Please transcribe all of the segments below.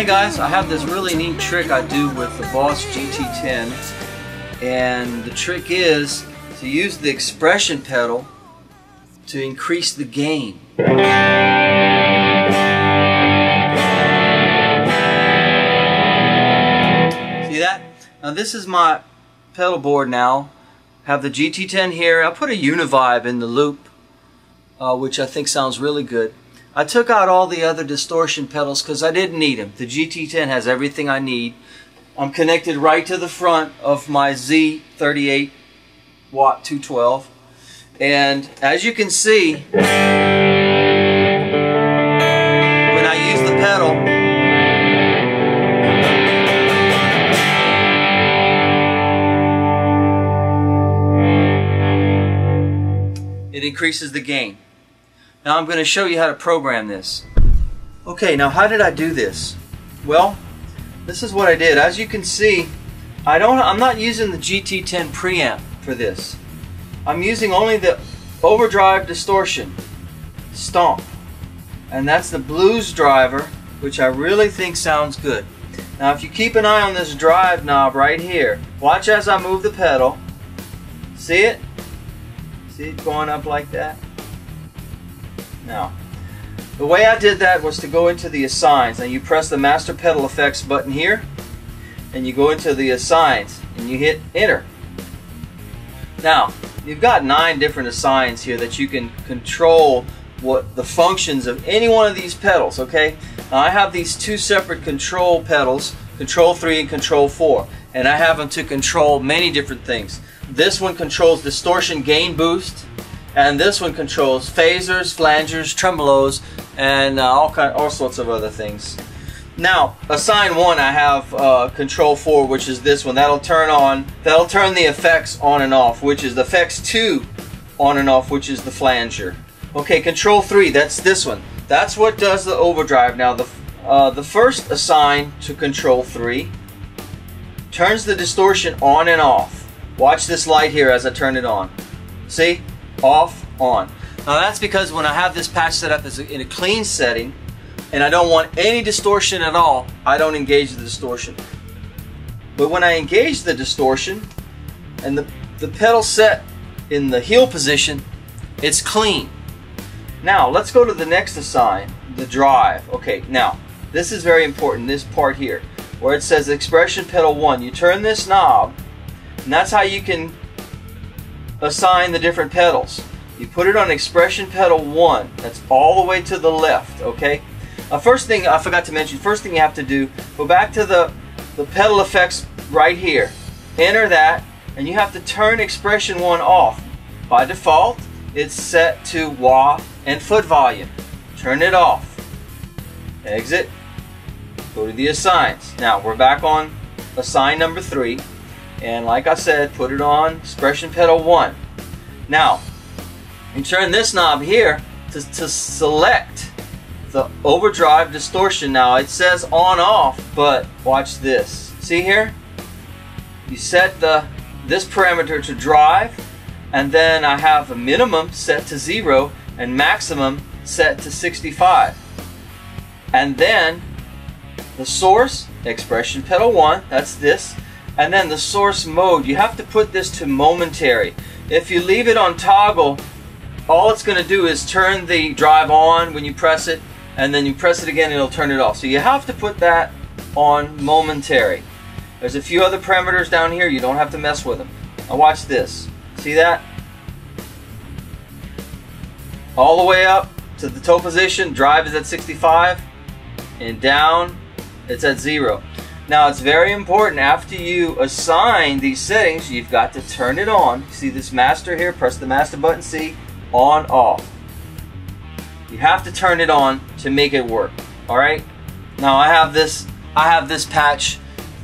Hey guys, I have this really neat trick I do with the Boss GT10, and the trick is to use the expression pedal to increase the gain. See that? Now this is my pedal board now. I have the GT10 here. I put a Univibe in the loop, which I think sounds really good. I took out all the other distortion pedals because I didn't need them. The GT10 has everything I need. I'm connected right to the front of my Z38 watt 212, and as you can see, when I use the pedal, it increases the gain. Now I'm going to show you how to program this. Okay, now how did I do this? Well, this is what I did. As you can see, I'm not using the GT10 preamp for this. I'm using only the overdrive distortion stomp, and that's the blues driver, which I really think sounds good. Now if you keep an eye on this drive knob right here, watch as I move the pedal. See it? See it going up like that? Now, the way I did that was to go into the assigns, and you press the master pedal effects button here, and you go into the assigns and you hit enter. Now you've got 9 different assigns here that you can control what the functions of any one of these pedals. Okay, now I have these 2 separate control pedals, control 3 and control 4, and I have them to control many different things. This one controls distortion gain boost, and this one controls phasers, flangers, tremolos, and all sorts of other things. Now, assign 1, I have control 4, which is this one. That'll turn the effects on and off, which is the effects 2 on and off, which is the flanger. Okay, control 3, that's this one. That's what does the overdrive. Now, the first assign to control 3 turns the distortion on and off. Watch this light here as I turn it on. See? Off, on. Now that's because when I have this patch set up in a clean setting and I don't want any distortion at all, I don't engage the distortion. But when I engage the distortion and the pedal set in the heel position, it's clean. Now let's go to the next assign, the drive. Okay, now this is very important, this part here where it says expression pedal 1. You turn this knob, and that's how you can assign the different pedals. You put it on expression pedal 1. That's all the way to the left. Okay. First thing I forgot to mention. First thing you have to do, go back to the pedal effects right here. Enter that, and you have to turn expression 1 off. By default, it's set to wah and foot volume. Turn it off. Exit. Go to the assigns. Now we're back on assign number 3. And like I said, put it on expression pedal 1. Now, you turn this knob here to select the overdrive distortion. Now it says on off, but watch this. See here? You set this parameter to drive, and then I have a minimum set to 0 and maximum set to 65. And then the source, expression pedal 1, that's this. And then the source mode, you have to put this to momentary. If you leave it on toggle, all it's going to do is turn the drive on when you press it, and then you press it again and it'll turn it off. So you have to put that on momentary. There's a few other parameters down here, you don't have to mess with them. Now watch this. See that? All the way up to the toe position, drive is at 65, and down it's at 0. Now it's very important, after you assign these settings, you've got to turn it on. See this master here? Press the master button, see? On, off. You have to turn it on to make it work. Alright? Now I have this patch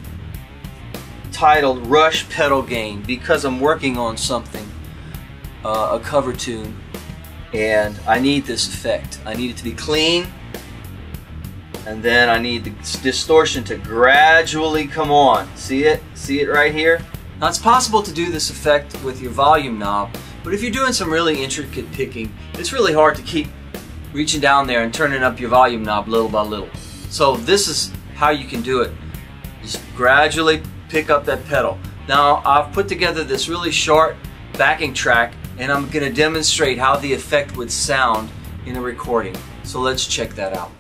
titled Rush Pedal Gain because I'm working on something, a cover tune, and I need this effect. I need it to be clean, and then I need the distortion to gradually come on. See it? See it right here? Now it's possible to do this effect with your volume knob, but if you're doing some really intricate picking, it's really hard to keep reaching down there and turning up your volume knob little by little. So this is how you can do it. Just gradually pick up that pedal. Now I've put together this really short backing track, and I'm going to demonstrate how the effect would sound in a recording. So let's check that out.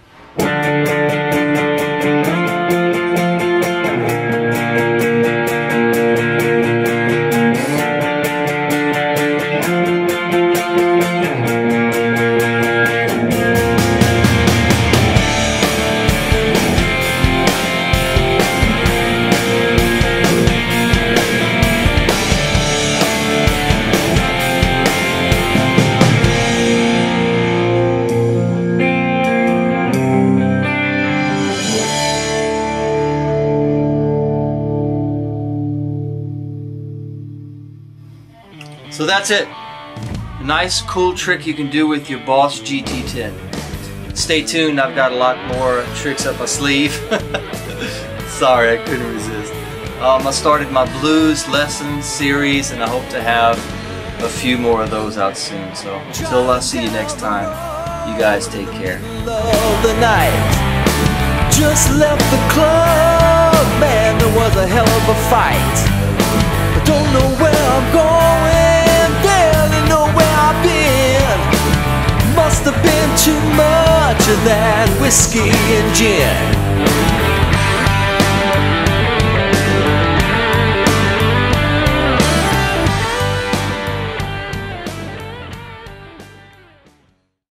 So that's it. A nice cool trick you can do with your Boss GT10. Stay tuned, I've got a lot more tricks up my sleeve. Sorry, I couldn't resist. I started my blues lesson series, and I hope to have a few more of those out soon. So until I see you next time, you guys take care. The night just left the club, man, there was a hell of a fight. I don't know where I'm going, barely know where I've been. Must have been too much of that whiskey and gin.